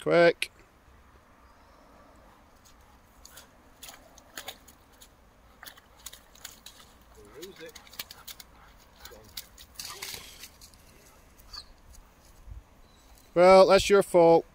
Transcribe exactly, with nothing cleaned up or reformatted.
quick. We'll lose it. Well, that's your fault.